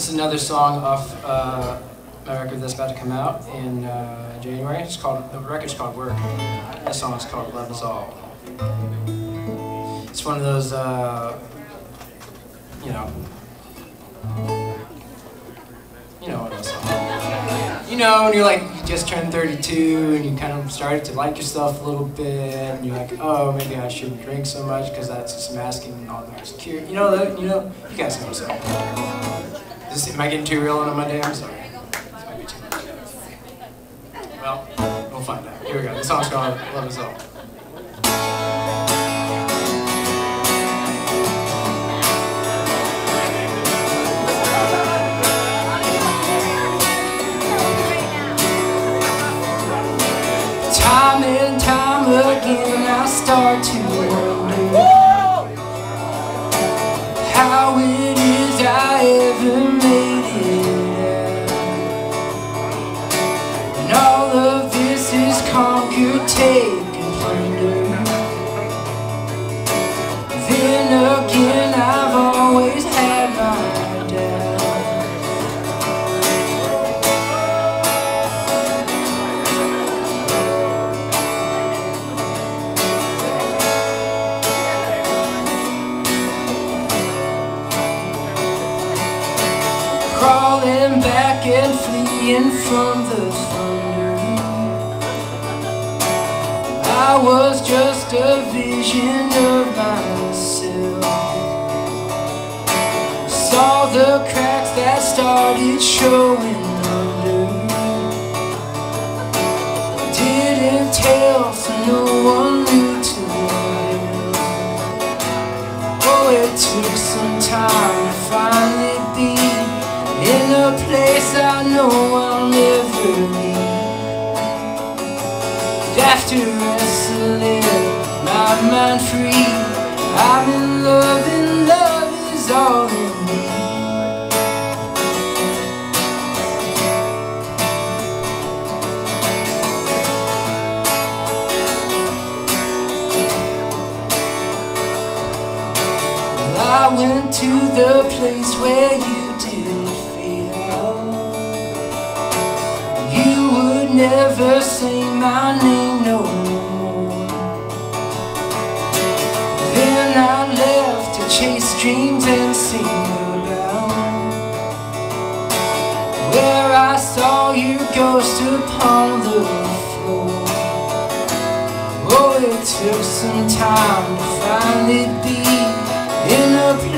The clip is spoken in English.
This is another song off my record that's about to come out in January. The record's called Work. This song is called Love Is All. It's one of those, you know what I'm saying. You know, when you're like, you just turned 32 and you kind of started to like yourself a little bit, and you're like, oh, maybe I shouldn't drink so much because that's just masking all the insecurity. You guys know what I'm saying. Am I getting too real on a Monday? I'm sorry. This might be too much. Well, we'll find out. Here we go. This song's called Love Is All. Time and time again I start to wonder how it is I ever made it, and all of this is conquer, take and plunder. Then again I've always had my doubts. Crawling back and fleeing from the thunder, I was just a vision of myself. Saw the cracks that started showing under. Didn't tell, so no one knew to help. Oh, it took some time to finally be in a place I know I'll never leave. After wrestling my mind free, I'm in love and love is all in me. Well, I went to the place where you did. You would never say my name no more. Then I left to chase dreams and sing about where I saw your ghost upon the floor. Oh, it took some time to finally be in a